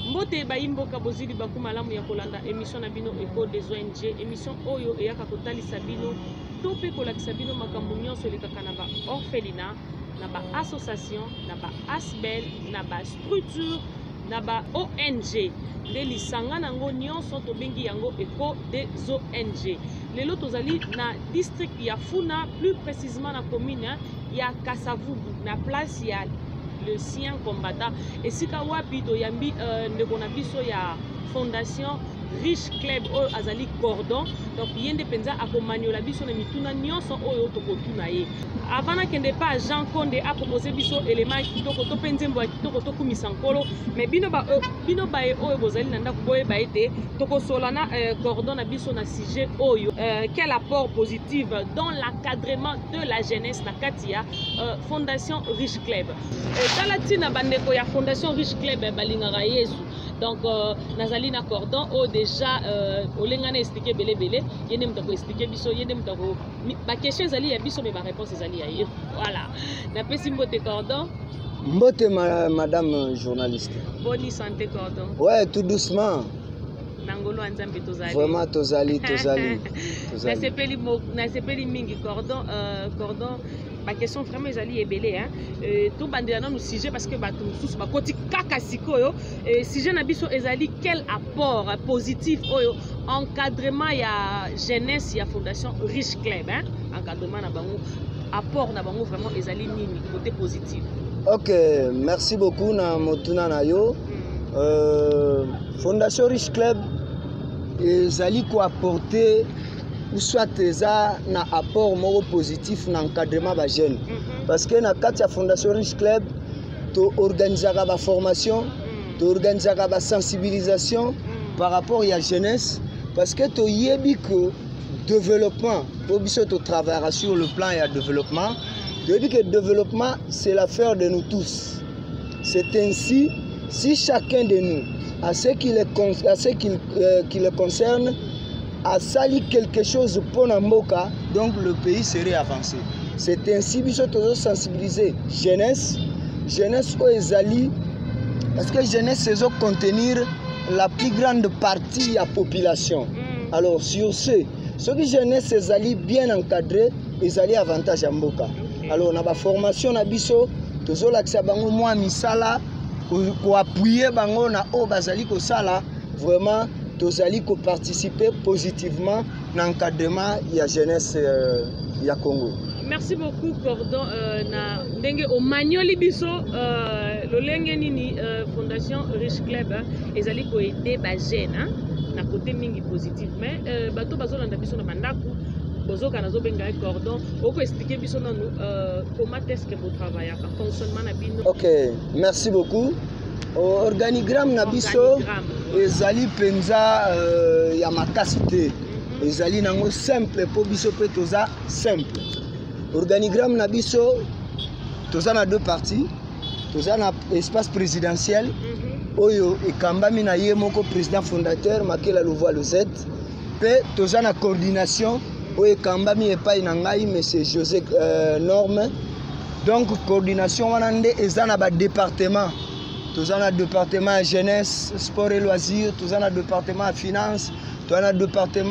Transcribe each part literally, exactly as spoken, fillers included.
Mbote baimboka bozili bakumalamu ya kolanda émission na bino Echo des O N G, émission oyo eyaka kotalisa bino to pe kolakisa bino makambo nyonso elekaka na ba orphelinat, na ba association, na ba asbel, na ba structure, na ba O N G. De lisanga nango nyonso to bengi yango Echo des O N G. Lelo tozali na district ya Funa, plus précisément na commune ya Kasavubu, na place ya le sien combattant. Et si ka wapi to yambi euh, ndeko na biso ya fondation Riche Club o azali cordon, donc yende penza akomaniola biso na mituna nyonso oyo tokotuna ye. Avant kende pa Jean Konde a proposé biso élément kitoko to penzembo kitoko to kumisa nkolo, mais bino ba euh, bino ba e oyo bozali na ndako boye ba ete tokosolana euh, cordon na biso na sujet oyo. Euh, quel apport positif dans l'encadrement de la jeunesse na katia euh, fondation Riche Club. Euh, talatina bandeko ya fondation Riche Club balingaka Yesu. Donc, euh, nazali na cordon o déjà euh, olengana expliquer belé belé, yene mutako expliquer biso, yene mutako ba question zali ya biso mais ba réponse zali ya ye. Voilà. Na pesi mbote cordon. Mbote ma, madame journaliste. Bonne santé cordon. Ouais, tout doucement. Nangolo anzambe tozali. Vraiment tozali tozali. Na sepeli mo na sepeli mingi cordon euh, cordon ma question vraiment ezali ebele hein. Euh, tout bandela na no sujet parce que bato mususu bakoti kaka sikoyo euh, sujet na biso ezali quel apport euh, positif oyo encadrement ya jeunesse ya fondation Riche Club hein, encadrement na bango apport na bango vraiment ezali nini côté positif. OK, merci beaucoup na motuna na yo. Mm. Euh, fondation Riche Club ezali ko apporter ou soit ça na apport moro positif na encadrement ba jeune. Mm-hmm. Parce que na katia fondation Riche Club to organisera ba formation, mm. to organisera ba sensibilisation mm. par rapport à la jeunesse parce que to yebi que développement pour biso to travailler sur le plan et développement. Je dis que le développement c'est l'affaire de nous tous. C'est ainsi si chacun de nous à ce qui le à ce qui, euh, qui le concerne a sali quelque chose pour Namboka, donc le pays serait avancé. C'est ainsi que nous devons sensibiliser jeunesse, jeunesse au Ezali, parce que jeunesse c'est contenir la plus grande partie de la population. Mm. Alors sur ce, ce qui jeunesse Ezali bien encadré, Ezali avantage à Mboka. Okay. Alors on a la formation na biso, tozo laksa bango moi misala, ko appuyer bango na o bazali ko sala vraiment. Tous allez participer positivement dans l'encadrement de la jeunesse euh, ya Congo. Merci beaucoup Cordon euh, na ndenge o magnoli biso euh, lo lenge nini euh, fondation Riche Club ezali ko aider ba jeune hein na côté mingi positif mais euh, bato bazolanda biso na bandako bozoka nazo benga Cordon oko expliquer biso na nous euh, comment est-ce que vous travaillez par fonctionnement na bino. OK, merci beaucoup. Organigramme na biso ezali penza euh, ya makasité ezali nango simple po biso pe toza simple. Organigramme na biso toza na deux parties, toza na espace présidentiel oyo ekambami na ye moko président fondateur Makela Louvois Lozette pe toza na coordination oyo ekambami epai na ngai monsieur José euh, Norme. Donc coordination wana nde eza na ba département. Tous en a département jeunesse, sport et loisirs, tous en a département finance, tous en a département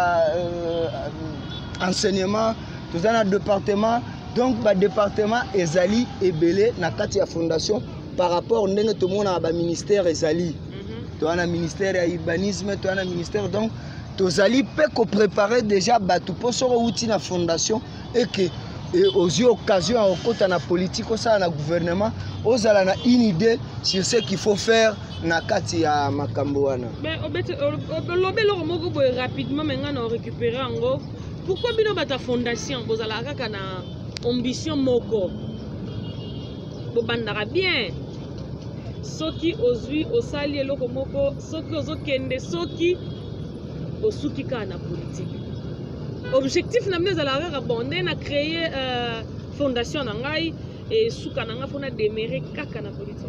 euh, enseignement, tous en a département. Donc, le département Ezali et Belé, na katia fondation par rapport au tout le monde à le ministère Ezali. Tu as un ministère à urbanisme, tu as un ministère donc tous allez peut préparer déjà batu pour se outil la fondation et que et aux occasions au côté de la politique au sein de gouvernement aux allons une idée sur ce qu'il faut faire na kati ya makambo wana. Mais obete lobelo moko boy rapidement menga na récupérer ngo pourquoi bino bata fondation bozala kaka na ambition moko bobandaka bien soki ozui osali eloko moko soki ozokende soki osuki ka na politique. Objectif na mne zala kaka bon na créer euh, fondation na ngai et souka na nga fona démarrer kaka na politique.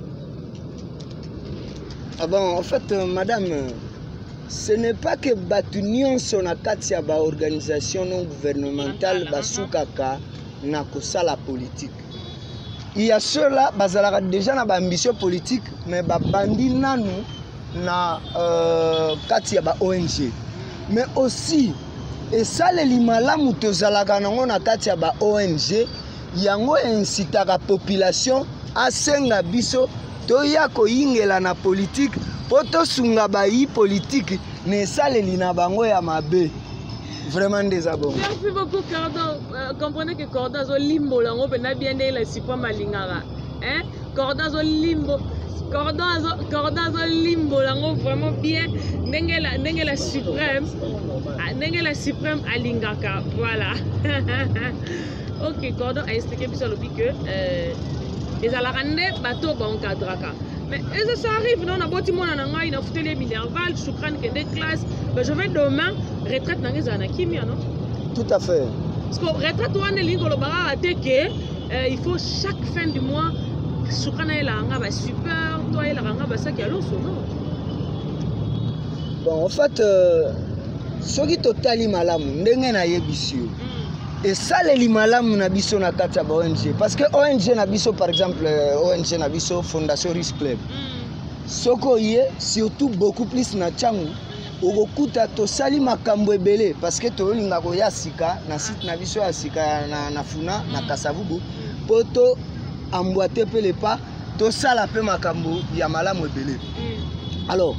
Ah bon, en fait euh, madame, ce n'est pas que batunion son akati ya ba organisation non gouvernementale basuka ka na kosala politique. Il y a ceux-là bazalaka déjà na ba ambition politique mais ba bandi nanu na euh, kati ya ba O N G mais aussi esaleli malamu tozalaka nango na kati ya ba O N G yango incitaka population asenga biso toya koyingela na politique po tosunga bayi politique na esaleli na bango ya mabe. Vraiment des abonnés. Merci beaucoup, Cordon. Euh, comprenez que Cordon zo limbo lango pena bien de la sipa malingara. Hein? Cordon zo limbo. Cordon zo Cordon zo limbo lango vraiment bien. Ndenge la ndenge la suprême. Ndenge la suprême alingaka. Voilà. OK, Cordon a expliqué bien le que euh les alarande bateau ba encadraka. Mais et ça arrive non, on a bâti mon ananga, il a foutu les minerval, choukran que des classes. Mais je vais demain retraite dans les anakimia non? Tout à fait. Parce que retraite on est ligne le bara à que il faut chaque fin du mois choukran est là anga ba super, toi il anga ba ça qui a l'osso non? Bon en fait euh, ce qui totali malamu ndenge na yebisio. Et ça les malamu na biso na kati ya O N G parce que O N G na biso par exemple O N G na biso Fondation Risk Club mm. Soko ye surtout beaucoup plus na changu okokuta tosali makambo ebele parce que tolinga ko ya sika na site na biso ya sika na na funa mm. na Kasavubu mm. poto emboîter pe le pas tosala pe makambo ya malamu ebele mm. Alors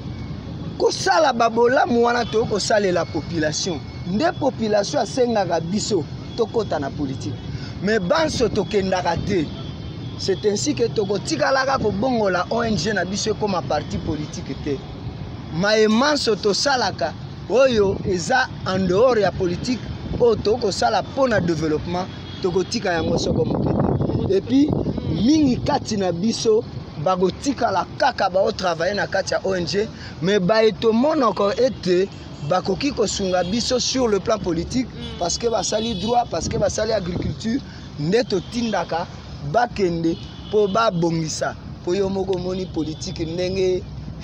ko sala babola mwana to ko sala la population nde population asengaka biso tokota na politique mais banso tokendaka te. C'est ainsi que tokotikalaka ko bongola O N G na biso comme un parti politique te maemanso tosalaka oyo eza en dehors ya politique o tokosala pona développement tokotika yango soko mokete et puis mingi kati na biso bakotikala kaka bao travailler na kati ya O N G mais baeto monoko ete bakoki kosunga biso sur le plan politique mm. parce que basali droit parce que basali agriculture nde totindaka bakende po babongisa po yo moko moni politique ndenge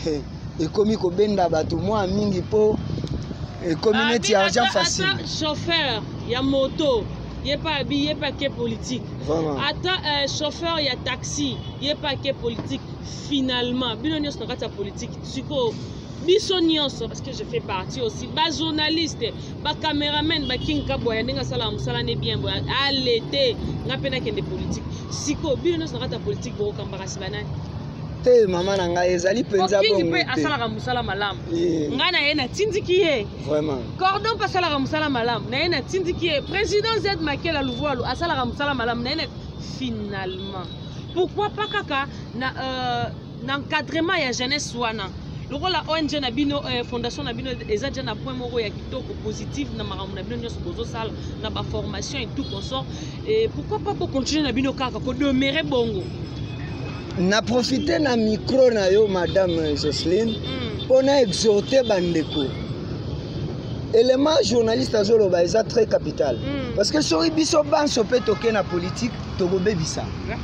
ekomi kobenda bato mwa mingi po communauté argent facile. Chauffeur ya moto yé pas habillé pas que politique. Vraiment. Attends euh, chauffeur ya taxi yé pas que politique finalement bino nyos na kati ya politique siko biso nyonso parce que je fais partie aussi ba journaliste ba cameraman ba king kaboya ndinga sala musala ne bien boya alete ngapena kende politique siko bino nyos na kati ya politique bo kambaka sibanani te mama na ngai ezali penza bongo king pe asala ka musala malamu ngana yena tindiki ye vraiment Cordon pasala ka musala malamu na yena tindiki ye président Z Makela Louvoalo asala ka musala malamu na yena finalement pourquoi pas kaka na euh, na encadrement ya jeunesse wana lokola O N G na bino euh, fondation na bino eza déjà na point moko ya kitoko positif na makambo na bino nyonso bozo sala na ba formation et tout consort et pourquoi pas pour continuer na bino kaka ko demeurer bongo. Na profiter na micro na yo madame Jocelyne mm. pour na exhorter bandeko élément journaliste azoloba eza très capital mm. parce que soki biso banso pe toke na politique tokobebisa yeah.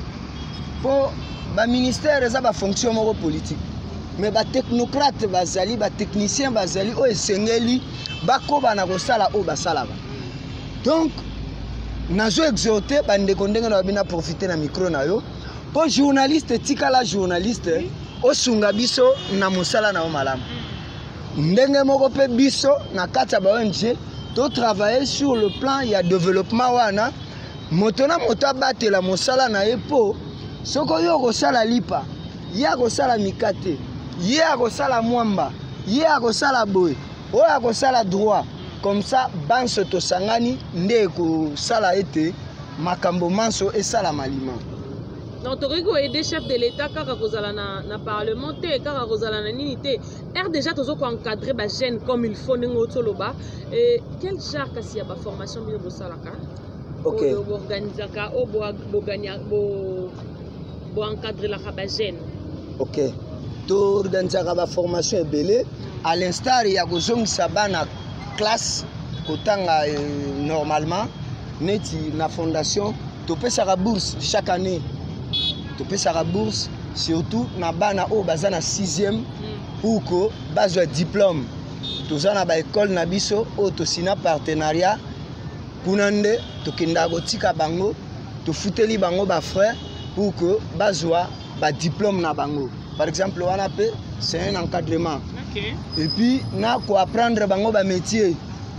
Po ba ministère eza ba fonction moko politique mais ba technocrate bazali ba technicien bazali o esengeli bakoba na kosala o basalaka donc nazo exhorter bandeko ndenge na bina profiter na micro na yo po journaliste tikala journaliste oui. Osunga biso na musala na o malamu ndenge moko pe biso na kati ya ba O N G to travailler sur le plan ya développement wana moto na moto abatela musala na ye po soko yo kosala lipa ya kosala mikate ye akosala mwamba ye akosala boye o akosala droit comme ça banso tosangani nde kosala ete makambo manso esala malima. Donc tu as aider chef de l'État kaka kozala na na parlementaire kaka kozala na ninité er déjà tozo ko encadrer ba jeune comme il faut ningo toloba et quel genre kasi ya ba formation bino bosalaka OK bo organiser ka o bo bo gagner bo bo encadrer la ba jeune OK to organiser ba formation ebele à l'instar ya kozongisa bana classe kotanga euh, normalement neti na fondation to pesa ka bourse chaque année. Tu peux faire la bourse, surtout na bana o baza na sixième pour que bazwa diplôme. Tu as na école na biso o to sina partenariat kunande to kenda gotika bango to futeli bango ba frère pour que bazwa ba diplôme na bango. Par exemple wana pe c'est un encadrement. Okay. Et puis na ko apprendre bango ba métier.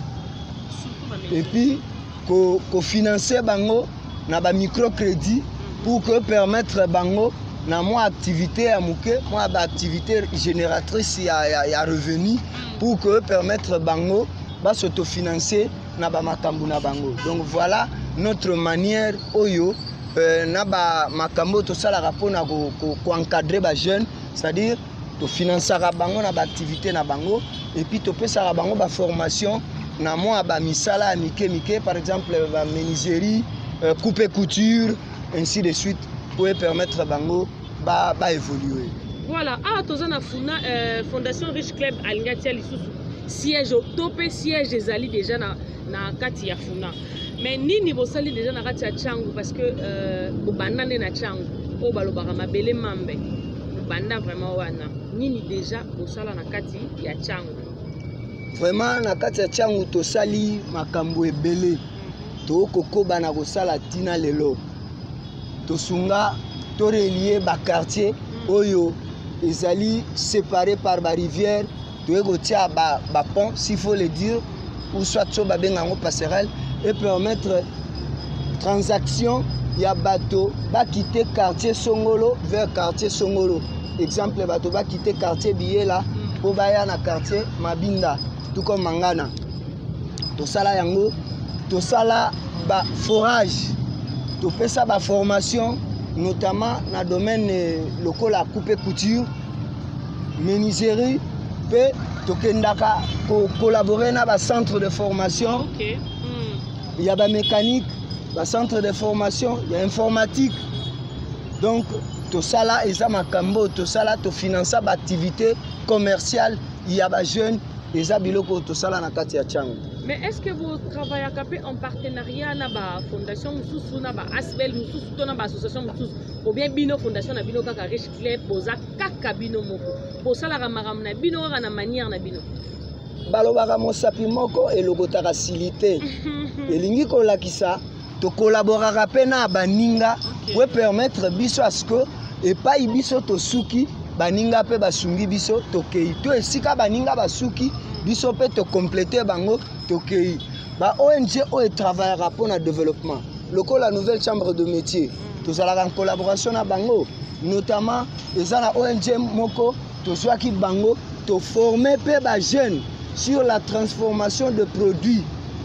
Et puis ko ko financer bango na ba microcrédit pour que permettre bango na moi activité à muke, moi ba activité génératrice ya ya, ya revenu pour que permettre bango ba s'autofinancer na ba makambu na bango. Donc voilà notre manière oyo euh, na ba makambo to sala rapona ko ko encadrer ba jeunes, c'est-à-dire to financer bango na ba activité na bango et puis to pesa bango ba formation na moi ba misala mike mike, par exemple ba menuiserie, euh, coupe et couture, ainsi de suite pour permettre bango ba ba évoluer. Voilà, ah tozana funa euh, Fondation Riche Club alingatia lisusu siège topé siège ezali déjà na na kati ya funa. Mais nini bosali déjà na kati ya Tchangu parce que euh bobanda na Tchangu o balobaka mabele mambe banda vraiment wana nini déjà bosala na kati ya Tchangu. Vraiment na kati ya Tchangu tosali makambo ebele to kokoba na kosala tina lelo tosunga to relier ba quartier oyo ezali séparé par ba rivière to egotia ba ba pont s'il faut le dire ou soit so ba bengango passerelle et permettre transaction ya bato ba quitter quartier Songolo vers quartier Songolo. Exemple bato ba quitter quartier Biela pour baya na quartier Mabinda tout comme Mangana. To sala yango to sala ba forage to pesa ba formation notamment dans le domaine local la coupe et couture, menuiserie, peut collaborer dans le centre de formation. Okay. Il y a la mécanique, le centre de formation, il y a informatique. Donc, tout ça là, ils ont macambo, tout ça là, tout financer l'activité commerciale. Il y a des jeunes, ils ont biloko tout ça là dans Katia Tchangu. Mais est-ce que vous travaillez en partenariat avec la Fondation Moussous, avec Asbel Moussous, avec l'association Moussous, ou bien Bino Fondation, Bino Kaka Riche Club, Boza Kaka Bino Moko, pour ça la ramaram na Bino na manière na Bino. Balobara mosapi moko et logota facilité. Et lingi ko lakisa to collaborera pena baninga pour permettre biso à ce que et pas ibiso to suki baninga pe basungi biso to kei to esika baninga basuki biso pe to compléter bango to kei ba O N G o travaillera pour le développement local la nouvelle chambre de métier tous allons en collaboration na bango notamment les ana O N G moko to swaki bango to former pe ba jeunes sur la transformation de produits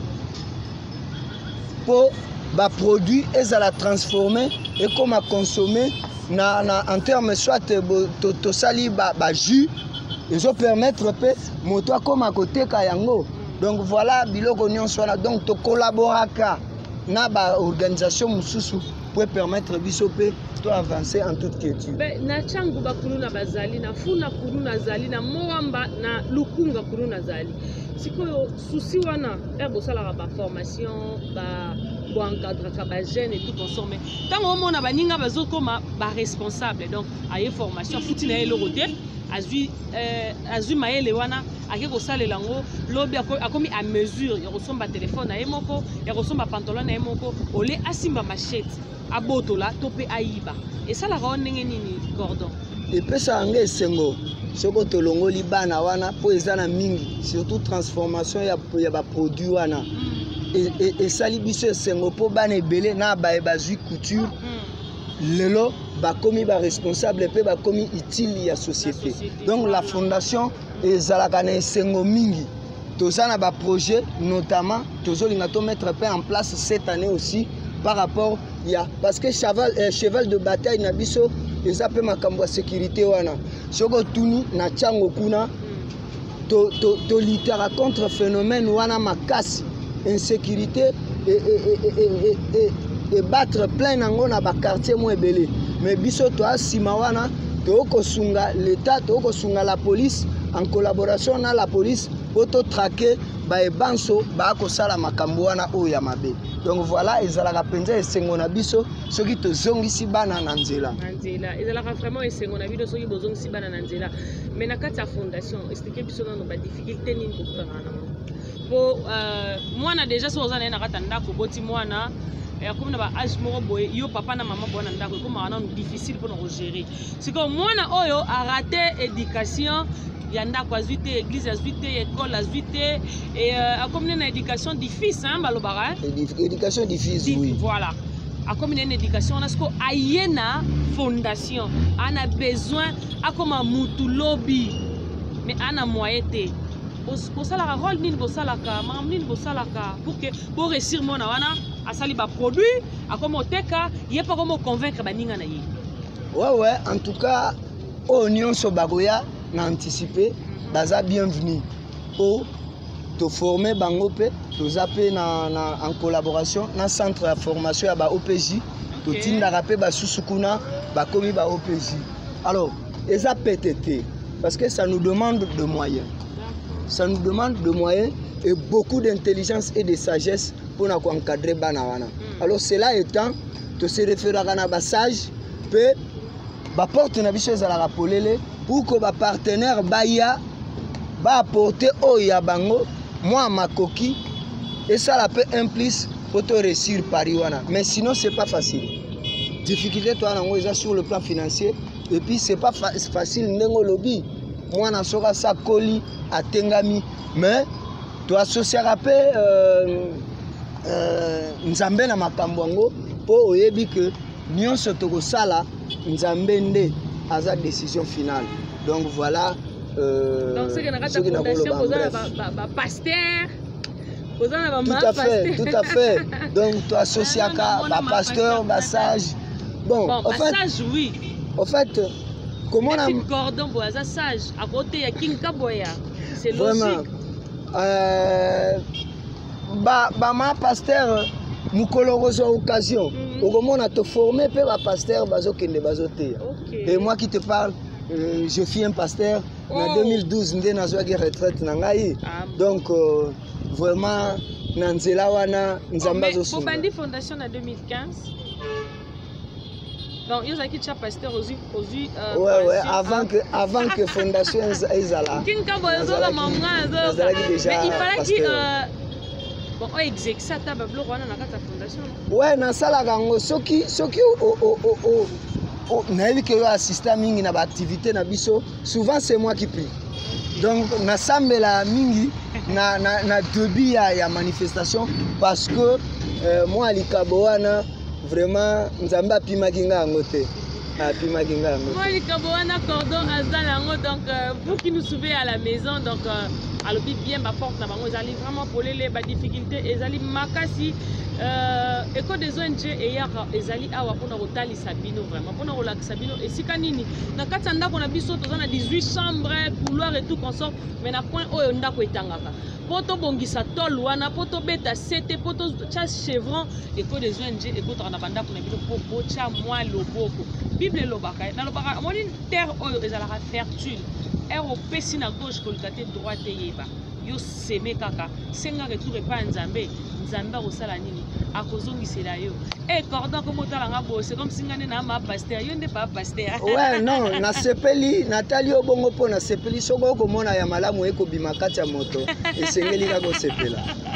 pour ba produits et à la transformer et comme à consommer na, na, en termes soit to, to sali ba, ba jus ils ont permettre pe moto comme à côté kayango. Donc voilà biloko nyonso na donc to collaborer ka na ba organisation mususu pour permettre biso pe to avancer en toute quiétude. Ben na Tchangu bakulu na bazali na funa kulu na zali na moamba na lukunga kulu na zali. Sikoyo souci wana e bosala ba formation ba bo encadrer ka ba jeune et tout consommer. Tant au mona baninga bazokoma ba responsable donc aye formation futi na eloko te azui euh azui maele wana ake kosalela ngo lobi akomi à mesure ya kosomba téléphone na yemoko ya kosomba pantalon na yemoko ole asimba machette abotola tope aiba et ça la ndenge nini cordon et pesa ngé sengo soko tolongoli bana wana po ezana mingi surtout transformation ya ya ba produit wana mm. et et, et sali biso sengo po bana ebele na ba bazui couture mm. lelo ba komi ba responsable pe ba komi utile ya société. La société donc voilà. La fondation ezalaka na sengo mingi tozana ba projet notamment tozolinga to mettre pe en place cette année aussi par rapport ya parce que cheval euh, cheval de bataille na biso eza pe makambo ya sécurité wana soko tuni na Tchangu kuna to to to litera contre phénomène wana makasi insécurité et et et et et et battre plein nango na ba quartier mo ebele mais biso to asima wana to kosunga l'état to kosunga la police en collaboration na la police pour to traquer ba ebanso ba ko sala makambo wana o ya mabe. Donc voilà ezalaka penza esengo na biso soki to zongisi bana na nzela na nzela ezalaka vraiment esengo na biso soki bozongisi bana na nzela mais na kati ya fondation expliquer biso na ba difficulté nini ko prendre na po euh mwana déjà so ozana na kata ndako boti mwana ya comme na ba âge moko boye yo papa na maman bona ndako comme ana difficile pour nous gérer c'est comme mwana oyo a raté éducation ya ndako azwi te église azwi te école azwi te et akomine na éducation du fils hein balobara éducation du fils oui voilà akomine na éducation on a ce ko ayena fondation ana besoin akoma mutu lobby mais ana moyen te bosalaka rôle nini bosalaka makambo nini bosalaka pour que pour réussir mona wana asali ba produit akoma oteka ye pa komo convaincre baninga na ye ouais ouais en tout cas au nyonso bagoya na anticiper baza bienvenue pour te former bango pe toza pe na, na en collaboration na centre de formation ya ba O P J to tindaka pe basusu kuna bakomi ba O P J alors eza P T T parce que ça nous demande de moyens ça nous demande de moyens et beaucoup d'intelligence et de sagesse pour nous encadrer bana wana alors cela étant to se référera na ba sage pe ba porte na biso za la polele pour que ba partenaire baya ba apporter oya bango moi makoki et ça la peut implique pour te réussir Paris wana mais sinon c'est pas facile difficulté toi nango eza sur le plan financier et puis c'est pas fa facile ndengo lobby moi na soka sa koli atengami mais to associera pe euh, euh, nzambe na makambo ngo po oyebi que nyonso tokosala nzambe nde aza décision finale donc voilà euh, donc c'est que na kata fondation kozala ba ba pasteur kozala ba tout à fait tout à fait donc to associaka ba pasteur ba sage bon bon en fait sage oui en fait comment on a cordon boisa sage à côté ya King Kaboya c'est logique euh ba ba ma pasteur mukologozo occasion okomona te former pe ba pasteur bazokende bazote et moi qui te parle euh, je suis un pasteur oh. En deux mille douze ndé nazwaki retraite na ngai ah, donc euh, vraiment na nzela wana nzamba zo sunga bandi fondation na deux mille quinze donc ils ont quitté pasteur aux aux euh, ouais ouais avant que avant que fondation ezala King Kaboya zo la maman zo mais il fallait qu'il euh, bon on exécute ça ta bablo wana na kata fondation ouais na sala kango soki soki o o o o oh, nayebi ke yo assista mingi na ba activité na biso souvent c'est moi qui prie donc na sambela mingi na na na début ya, ya manifestation parce que euh, moi likabo wana vraiment nzamba apimaki nga yango te apimaki nga yango moi likabo wana cordon azala yango donc euh, vous qui nous suivez à la maison donc euh, alobi bien ba porte na bango ezali vraiment polele ba difficulté ezali makasi euh école des O N G et yaka ezali awa pona kotalisa bino vraiment pona kolakisa bino esika nini na kati ya ndako na biso toza na dix-huit chambres couloir et tout consort mais na point oyo ndako etangaka poto bongisa tol wana poto beta sete poto cha chevron école des O N G ekotaka na bandako na bino po bocha moi loboko bible lobaka na lobaka moni terre oyo ezalaka fertile er opesi na gauche kolkate droite yeba yo seme kaka senga retour epa nzambe nzambe akosala nini akozongisela yo e cordon comme otala nga bo c'est comme singane na ma pasteur yo nde pa pasteur ouais non na sepeli natali obongo po na sepeli soko komona ya malamu ekobima kati ya moto esengeli kako sepela.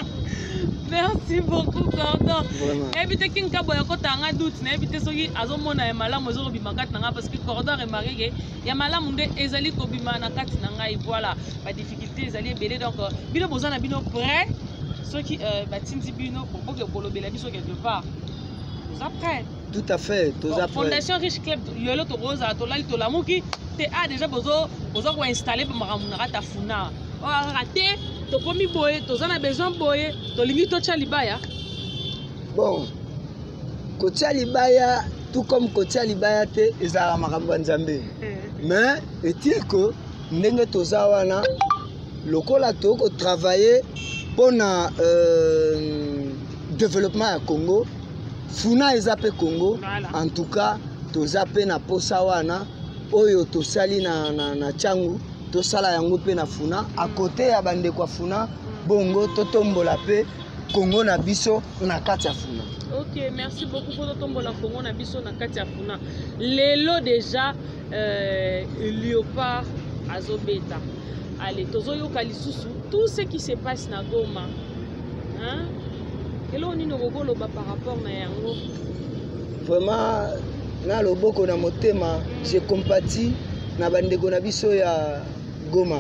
Merci beaucoup cordon ebite King Kaboya kotanga doute na ebite soki azomona ya malamu ezo kobima kati na nga parce que cordon remarque ke ya malamu nde ezali kobima na kati na ngai voilà ba difficulté ezali ebele donc bino bozana bino prêt soki batindi bino pour que kolobela biso quelque part vous êtes prêts tout à fait tous après fondation riche club yolo to rosa to lali to lamuki te a déjà bozo bozo ko installer pour maramu na kata funa o raté to komi boye to zana besoin boye to lingi to cha libaya bon kotia libaya tout comme kotia libaya te ezala makambo ya nzambe mais est-il que ndenge toza wana lokola to ko travailler pour na euh, développement ya Congo funa ezape Congo voilà. En tout cas toza pe na posa wana oyo tosali na na, na changu tosala yango pe na funa mm. À côté ya bande kwa funa mm. Bongo totombola pe Congo na biso na kati ya funa. Ok, merci beaucoup pour totombola Congo na biso na kati ya funa. Lelo déjà euh, Léopard azobeta. Allez, tozo yoka lisusu tout ce qui se passe na Goma. Hein? Quel est le rôle par rapport à Yango? Vraiment, na loboko na motema, je compatis na bandeko na biso ya Goma.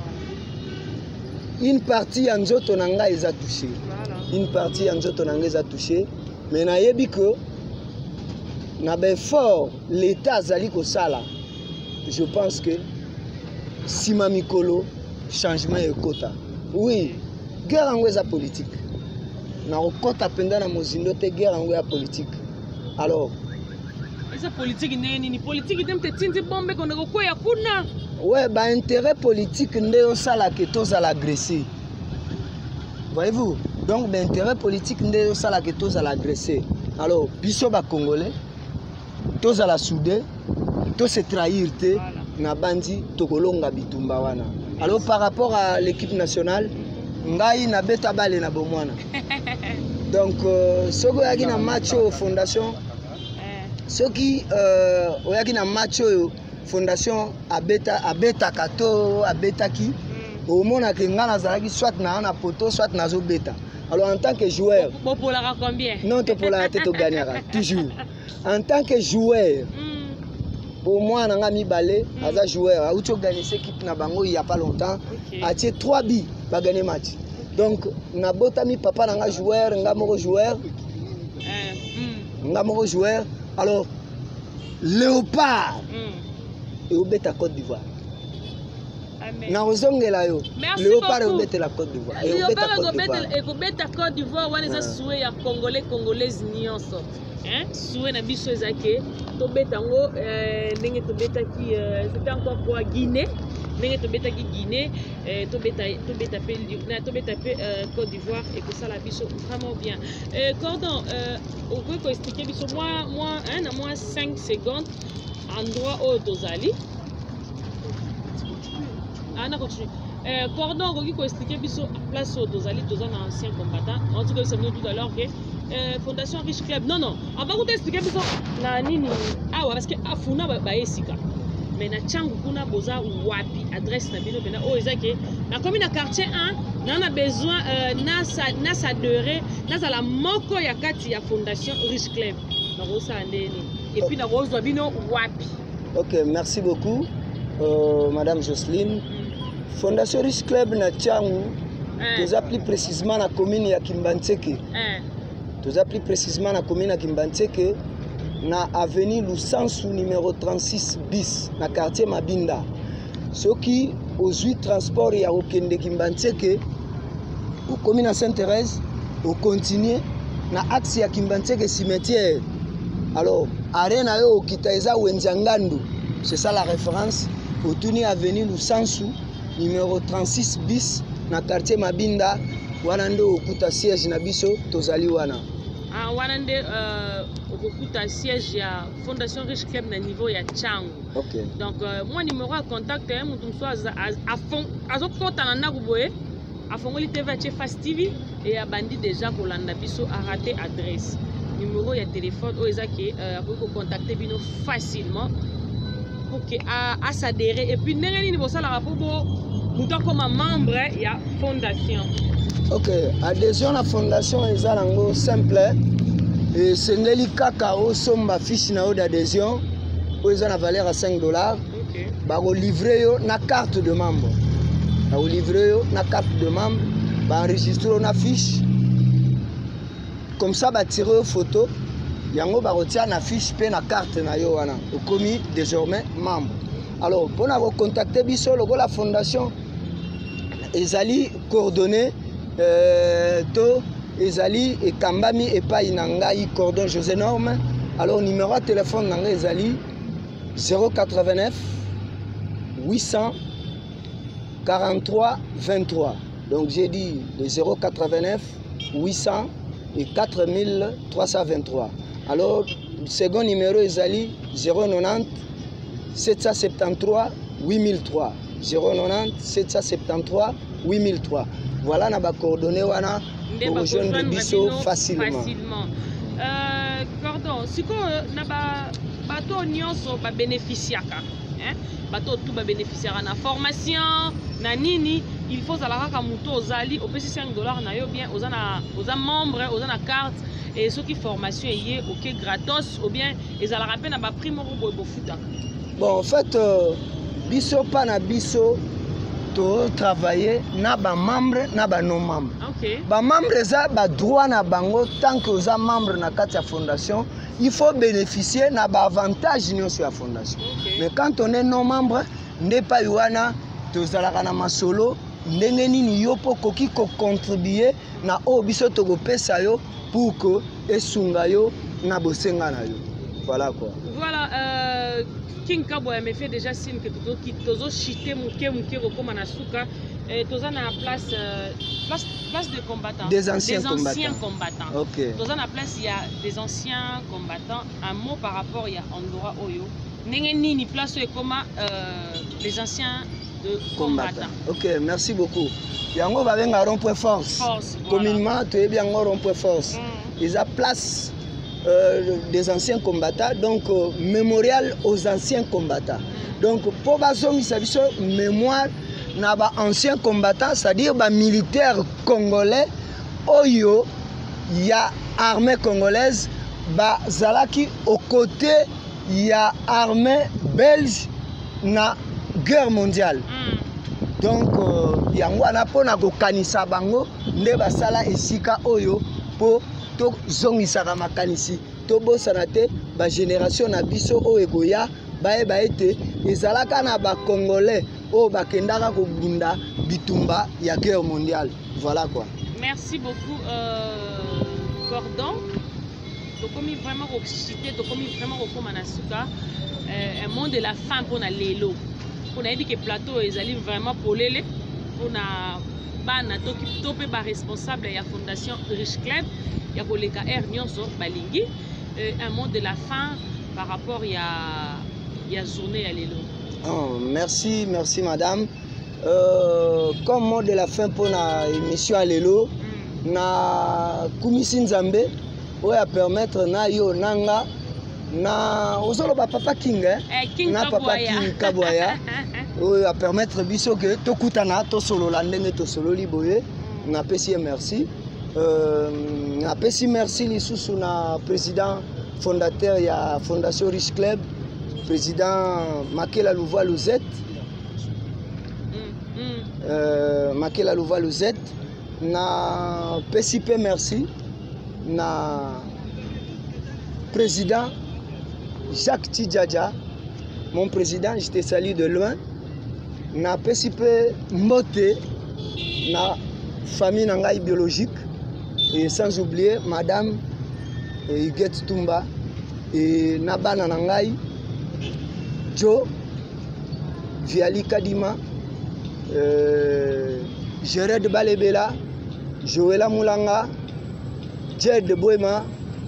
Une partie ya nzoto na nga eza touché. Une partie ya nzoto na nga eza touché. Mais na yebi que na befort l'État azali kosala. Je pense que sima mikolo changement ekota. Oui, guerre yango eza politique. Na okota penda na mozindo te guerre yango ya politique. Alors, esa politique neni ni politique dem te tindi bombe ko ndeko ya kuna. Ouais, bah intérêt politique nde osala ke tozala agressé. Voyez-vous? Donc bah intérêt politique nde osala ke tozala agressé. Alors, biso ba congolais tozala soudé, to se trahir te na bandi tokolonga bitumba wana. Alors par rapport à l'équipe nationale, ngai na beta bale na bomwana. Donc euh, soko yaki na match au fondation soki euh oyaki na match au fondation abeta abeta kato abeta ki au mona ke ngana zalaki soit na na poto soit na zo beta. Alors en tant que joueur, bon pour la combien? Non, te pour la tête au gagnera toujours. En tant que joueur, au moins on a mis balai, as joueur, a oucho gagné cette équipe na bango il y a pas longtemps, a tiré trois billes, va gagner match. Donc na botami papa na joueur, nga moko joueur, nga moko joueur. Alors Léopard et au beta Côte d'Ivoire. Na ozongela yo. Léopard et au beta la Côte d'Ivoire. Léopard et au beta Côte d'Ivoire, wana za soué ya congolais congolaise nyonso. Hein? Soué na biso ezake to beta ngo ndenge to beta ki c'était encore pour Guinée. Ndenge to beta ki Guinée, to beta to beta pe to beta pe Côte d'Ivoire et que ça la biso vraiment bien. Euh Cordon, euh on peut expliquer biso moi moi hein, à moins cinq secondes endroit au dozali. Ah non, continue. Euh, Cordon, on peut expliquer biso place au dozali, dozan ancien combattant. En tout cas, c'est tout à l'heure que euh, Fondation Riche Club. Non non, on va vous expliquer biso na nini. Ah ouais, parce que afuna ba ba esika. Mais na changu kuna boza wapi adresse na bino bena o ezake na commune na quartier un na na besoin euh, na sa na sa dere na za la moko ya kati ya Fondation Riche Club. Na rosa ndeni. Et puis na rosa bino wapi. OK, merci beaucoup euh, madame Jocelyne. Mm. Fondation Riche Club na changu eh. Toza plus précisément na commune ya Kimbantseke. Eh. Toza plus précisément na commune ya Kimbantseke. Na avenue Lusansu numéro trente-six bis na quartier Mabinda. Ceux qui aux huit transports ya okende Kimbantseke au commune Sainte-Thérèse au continuer na axe ya Kimbantseke cimetière. Alors arena yo okitaeza Wenzangandu. C'est ça la référence. Au tourner avenue Lusansu numéro trente-six bis na quartier Mabinda wana ndo okuta siège na biso tozali wana. Ah wana nde euh okuta siège ya Fondation Riche Club na niveau ya Changu. OK. Donc euh, moi numéro à contact hein mutu mso a fond azokota na ndaku boye afongoli T V à Fast T V et a bandi déjà kolanda biso a raté adresse. Numéro ya téléphone o ezaki euh pour contacter bino facilement pour que à à s'adhérer et puis ndenge nini bosala rapport mutu comme membre ya fondation. OK, adhésion à la fondation est simple et c'est ngeli kaka o somba fiche na d'adhésion o ezana valeur à cinq dollars. OK. Ba ko livrer yo na carte de membre. Ba ko livrer yo na carte de membre, ba enregistrer na fiche. Comme ça ba tirer photo yango ba retia na fiche pe na carte na yo wana. O commis désormais membre. Alors, pour nous contacter biso logo la fondation ezali coordonnées Euh, to ezali et kambami et pas inangai cordon José Norme. Alors numéro de téléphone nanga ezali zéro quatre-vingt-neuf huit cent quarante-trois vingt-trois. Donc j'ai dit le zéro quatre-vingt-neuf huit cents et quatre mille trois cent vingt-trois. Alors le second numéro ezali zéro quatre-vingt-dix sept cent soixante-treize huit mille trois. zéro quatre-vingt-dix sept cent soixante-treize huit mille trois. Voilà, on a coordonné pour rejoindre Bisso facilement. facilement. Euh, Cordon, si on a bateau nyonso ba bénéficiaka, hein? Bateau tout ba bénéficiara na formation, na nini, il faut zalaka ka muto ozali opesi cinq dollars na yo bien ozana oza membre ozana carte et ceux qui formation yé OK gratos ou bien ezalaka pe na ba prix moko boy bofuta. Bon, en fait euh, biso pa na biso to travailler na ba membre na ba non membre. OK. Ba membre za ba droit na bango tant que oza membre na kati ya fondation, il faut bénéficier na ba avantage nyonso ya fondation. Okay. Mais quand on est non membre, n'est pas yuana to zalaka na masolo ndenge nini yo po koki ko contribuer na o biso to go pesa yo pour que esunga yo na bosenga na yo. Voilà quoi. Voilà, euh, King Kaboya me fait déjà signe que Tozo qui Tozo chité mouké mouké comme Anasuka et Toza na place, euh, place place de combattants. Des anciens des combattants. Anciens combattants. Ok. Toza na place il y a des anciens combattants. Un mot par rapport il y a Andora Oyo. Nenge nini place est comme euh, les anciens de combattants. Ok, merci beaucoup. Yango va venir à rond-point force. Force. Communément, tu es bien au rond-point force. Mm. Ils ont place euh, des anciens combattants, donc euh, mémorial aux anciens combattants. Mm. Donc, pour bazong, il s'agit de mémoire n'a anciens combattants, c'est-à-dire bah, militaires congolais. Oyo, il y a armée congolaise, bah, Zalaki au côté, il y a armée belge na guerre mondiale. Mm. Donc euh, yango ana pona ko kanisa bango nde basala esika oyo po to zongisaka makanisi to bosana te ba génération na biso oyo ekoya baye ba ete ezalaka na ba congolais oyo bakendaka ko bunda bitumba ya guerre mondiale. Voilà quoi. Merci beaucoup euh, Cordon. Donc comme vraiment cité, donc comme vraiment comme Anasuka, un monde de la fin pour na lelo. On a dit que plateau ils allaient vraiment pour l'élé pour na bana to qui topé ba responsable ya fondation Riche Club ya koleka R nyonso balingi un monde de la fin par rapport ya ya journée ya lelo. Oh, merci merci madame. Euh, comme mot de la fin pour la émission à lelo mm. na kumisi nzambe oya permettre na yo nanga na ozolo ba papa king eh, king na papa king Kaboya oya permettre biso que to kutana to solo la ndenge to solo liboye mm. na pesi merci euh, na pesi merci lisusu na président fondateur ya fondation Riche Club président Makela Louva Louzette mm. mm. euh, Makela Louva Louzette na pesi pe merci na président Jacques Tidjaja, mon président, je te salue de loin. Na pesipe mbote na famille nangai biologique et sans oublier madame Huguette Tumba et na bana nangai Joe Viali Kadima euh, Jared Balebela Joëla Moulanga Jed Boema,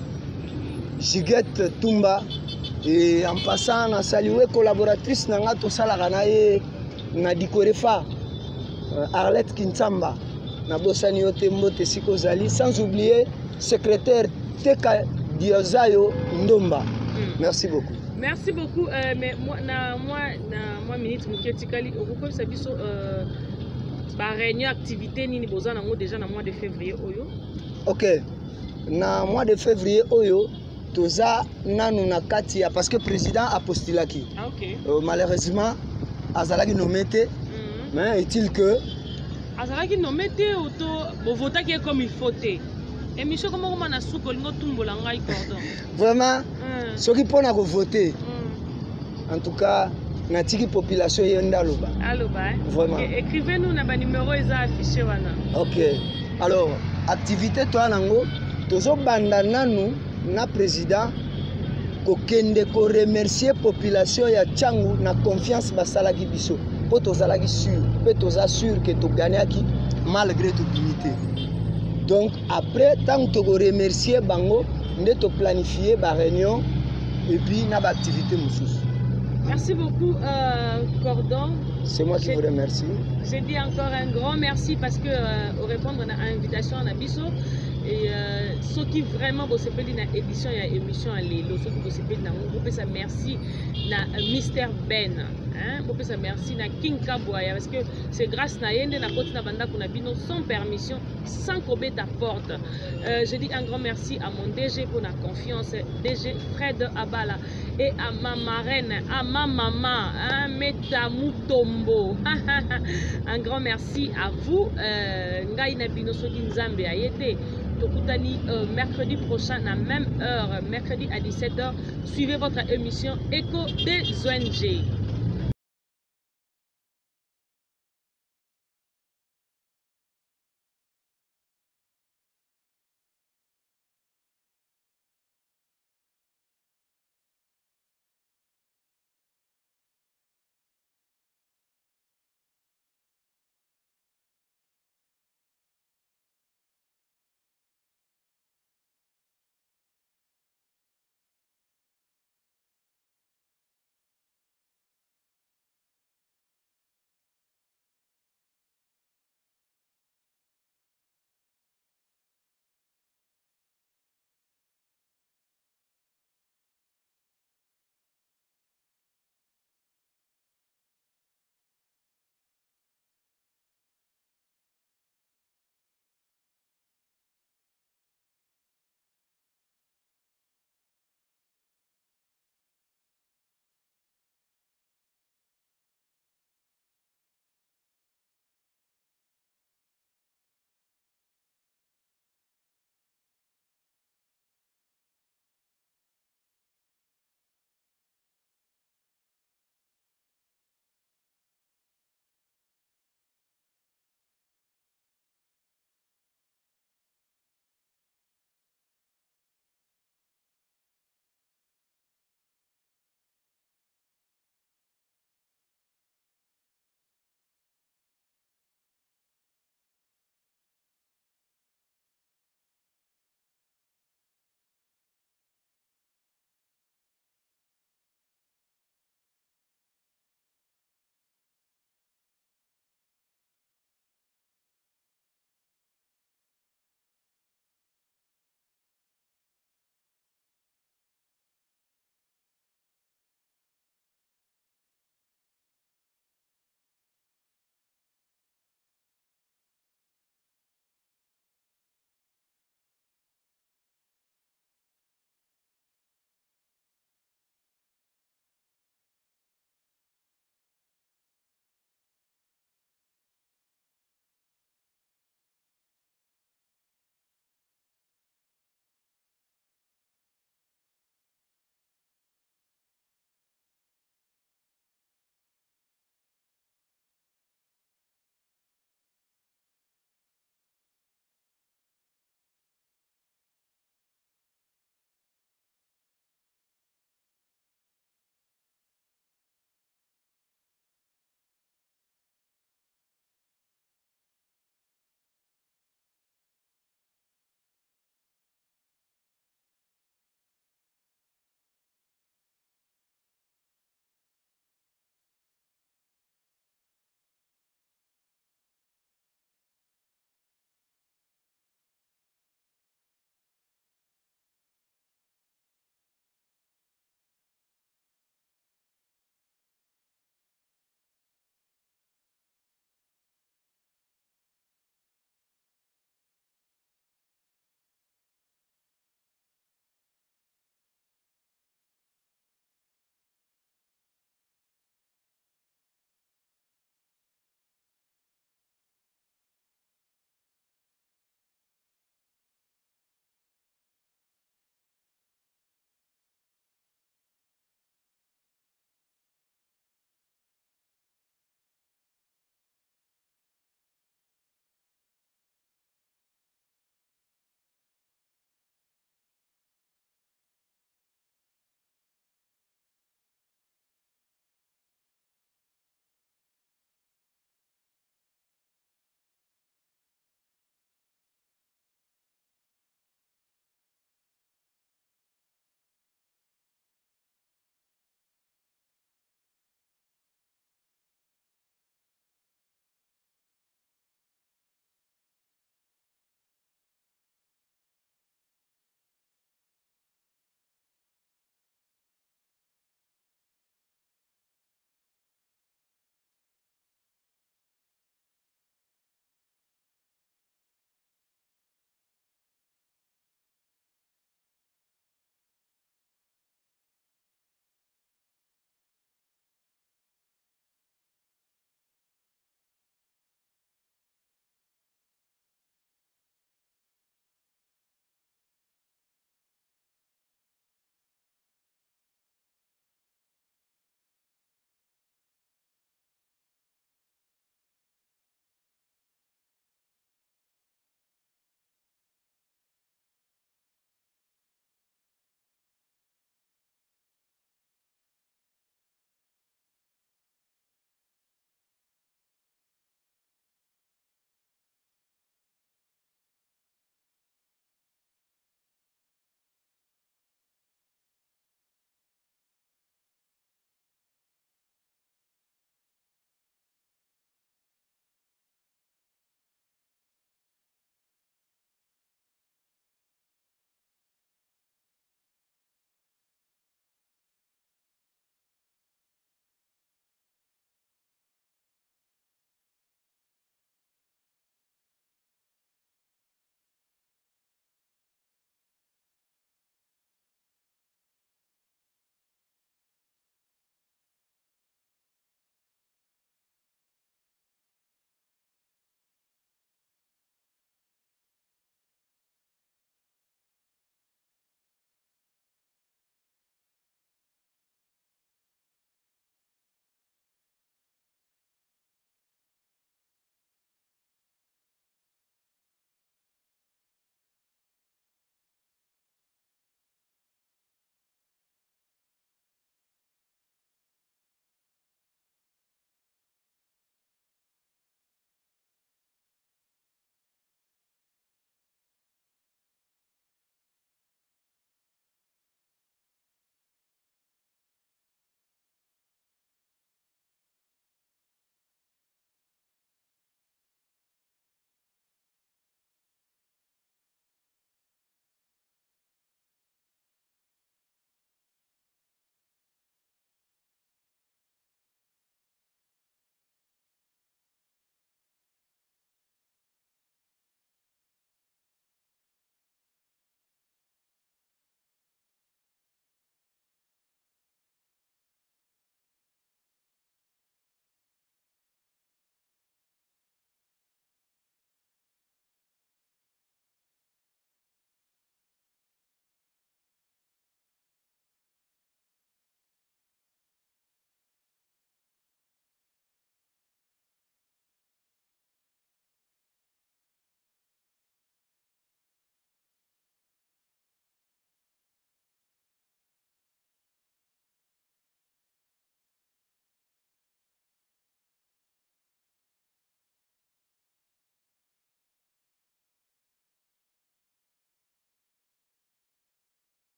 Jiguette Tumba et en passant à saluer collaboratrice nanga to salaka na ye na dikorefa Arlette Kinsamba na bosani yote mbote siko zali sans oublier secrétaire Teka Diozayo Ndomba. Mm. Merci beaucoup. Merci beaucoup euh, mais moi na moi na moi minute muketikali okuko sabiso euh ba réunion activité nini bozana ngo déjà na mois de février oyo. OK. Na mois de février oyo toza nanu na kati ya parce que président a postulaki. Ah OK. Euh, malheureusement azalaki nommé te. Mm -hmm. Mais est-il que azalaki nommé te auto bo vota qui comme il faut te. Et monsieur comment comment na suko lingo tumbola ngai Cordon. Vraiment mm. ceux qui pona ko voter. Mm. En tout cas natiki population yenda loba. Aloba. Hein? Vraiment. Okay. Écrivez-nous na ba numéro eza affiché wana. OK. Alors activité toi nango tozo banda nanu na président ko kende ko remercier population ya Tchangu na confiance basalaki biso po tozalaki sûr pe toza sûr que to gagnaki malgré toute dignité. Donc après tant que to remercier bango nde to planifier ba réunion et puis na ba activité mususu. Merci beaucoup euh, Cordon. C'est moi qui vous remercie. Je dis encore un grand merci parce que euh, au répondre à l'invitation à Nabiso et euh, ceux qui vraiment bossent dans l'édition et l'émission à l'élo, ceux qui bossent dans le groupe, ça merci na Mister Ben, Hein, merci na King Kabouaya parce que c'est grâce na yende na koti na banda kuna bino sans permission, sans kobe ta porte. Euh, je dis un grand merci à mon D G pour la confiance, D G Fred Abala, et à ma marraine, à ma maman, hein, Meta Mutombo. Un grand merci à vous. Ngai na bino soki nzambe ayete. Tokutani euh, mercredi prochain à même heure, mercredi à dix-sept heures. Suivez votre émission Écho des O N G.